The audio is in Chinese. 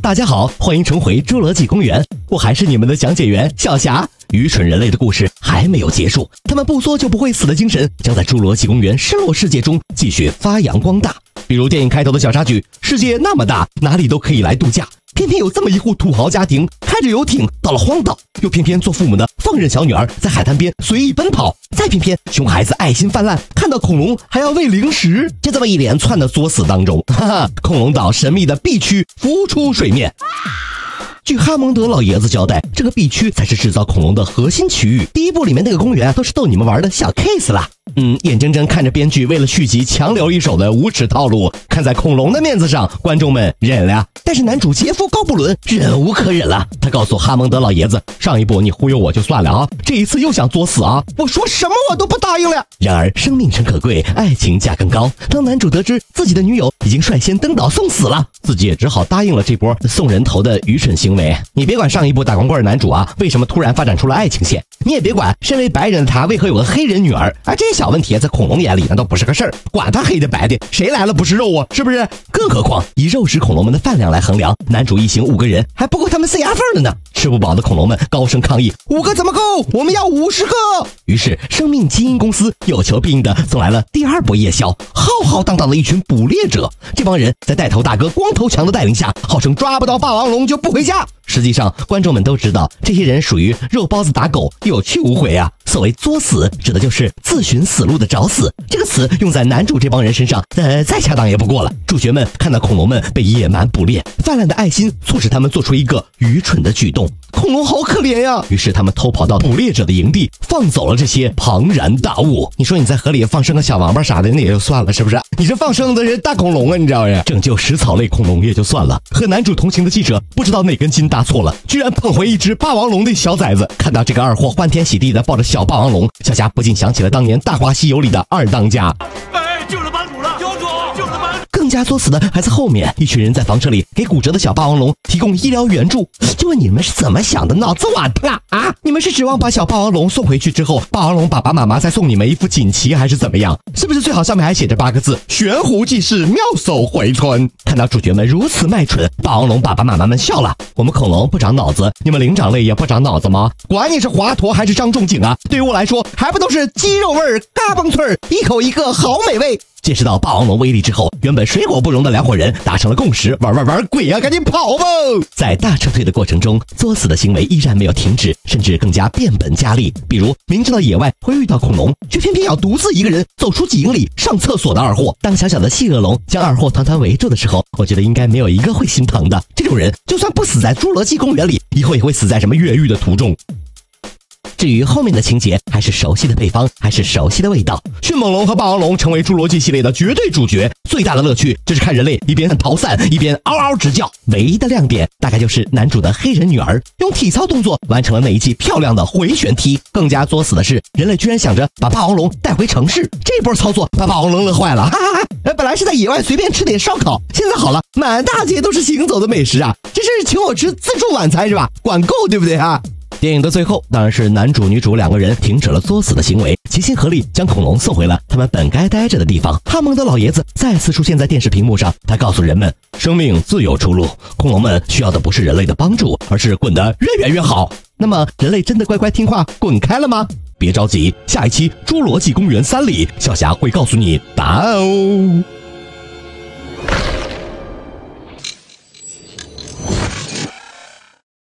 大家好，欢迎重回侏罗纪公园，我还是你们的讲解员小霞。愚蠢人类的故事还没有结束，他们不作就不会死的精神将在侏罗纪公园失落世界中继续发扬光大。比如电影开头的小插曲，世界那么大，哪里都可以来度假，偏偏有这么一户土豪家庭开着游艇到了荒岛，又偏偏做父母的放任小女儿在海滩边随意奔跑，再偏偏熊孩子爱心泛滥，看到恐龙还要喂零食，就这么一连串的作死当中，恐龙岛神秘的 B 区浮出水面。据哈蒙德老爷子交代，这个 B 区才是制造恐龙的核心区域。第一部里面那个公园都是逗你们玩的小 case 啦。眼睁睁看着编剧为了续集强留一手的无耻套路，看在恐龙的面子上，观众们忍了。但是男主杰夫高布伦忍无可忍了，他告诉哈蒙德老爷子，上一部你忽悠我就算了啊，这一次又想作死啊，我说什么我都不答应了。然而生命诚可贵，爱情价更高，当男主得知自己的女友已经率先登岛送死了，自己也只好答应了这波送人头的愚蠢行为。你别管上一部打光棍的男主啊为什么突然发展出了爱情线，你也别管身为白人的他为何有个黑人女儿，这些小问题在恐龙眼里那都不是个事儿，管他黑的白的，谁来了不是肉啊，是不是？更何况以肉食恐龙们的饭量来衡量，男主一行5个人还不够他们塞牙缝的呢。吃不饱的恐龙们高声抗议，5个怎么够？我们要50个。于是生命基因公司有求必应的送来了第2波夜宵，浩浩荡荡的一群捕猎者，这帮人在带头大哥光头强的带领下，号称抓不到霸王龙就不回家。实际上观众们都知道，这些人属于肉包子打狗，有去无回啊。所谓作死指的就是自寻死路的找死，这个词用在男主这帮人身上再恰当也不过了。主角们看到恐龙们被野蛮捕猎，泛滥的爱心促使他们做出一个愚蠢的举动，恐龙好可怜呀，于是他们偷跑到捕猎者的营地，放走了这些庞然大物。你说你在河里放生个小王八啥的那也就算了，是不是？你这放生的是大恐龙啊，你知道呀？拯救食草类恐龙也就算了，和男主同行的记者不知道哪根筋搭错了，居然捧回一只霸王龙的小崽子。看到这个二货欢天喜地的抱着小霸王龙，小霞不禁想起了当年《大话西游》里的二当家。 救了帮主了，教主救了帮主。 更加作死的还在后面，一群人在房车里给骨折的小霸王龙提供医疗援助。就问你们是怎么想的，脑子瓦特了啊？你们是指望把小霸王龙送回去之后，霸王龙爸爸妈妈再送你们一副锦旗，还是怎么样？是不是最好上面还写着8个字：悬壶济世，妙手回春？看到主角们如此卖蠢，霸王龙爸爸妈妈们笑了。我们恐龙不长脑子，你们灵长类也不长脑子吗？管你是华佗还是张仲景啊，对于我来说还不都是鸡肉味儿、嘎嘣脆儿，一口一个好美味。见识到霸王龙威力之后，原本水火不容的2伙人达成了共识，玩鬼啊，赶紧跑吧！在大撤退的过程中，作死的行为依然没有停止，甚至更加变本加厉。比如明知道野外会遇到恐龙，却偏偏要独自一个人走出几英里上厕所的二货。当小小的细恶龙将二货团团围住的时候，我觉得应该没有一个会心疼的。这种人就算不死在侏罗纪公园里，以后也会死在什么越狱的途中。至于后面的情节，还是熟悉的配方，还是熟悉的味道。迅猛龙和霸王龙成为侏罗纪系列的绝对主角，最大的乐趣就是看人类一边逃散一边嗷嗷直叫。唯一的亮点大概就是男主的黑人女儿用体操动作完成了那一记漂亮的回旋踢。更加作死的是，人类居然想着把霸王龙带回城市，这波操作把霸王龙乐坏了，哈哈哈！本来是在野外随便吃点烧烤，现在好了，满大街都是行走的美食啊！这是请我吃自助晚餐是吧？管够对不对啊？电影的最后当然是男主女主2个人停止了作死的行为，齐心合力将恐龙送回了他们本该待着的地方。哈蒙德老爷子再次出现在电视屏幕上，他告诉人们，生命自有出路，恐龙们需要的不是人类的帮助，而是滚得越远越好。那么人类真的乖乖听话滚开了吗？别着急，下一期侏罗纪公园3里，小霞会告诉你答案哦。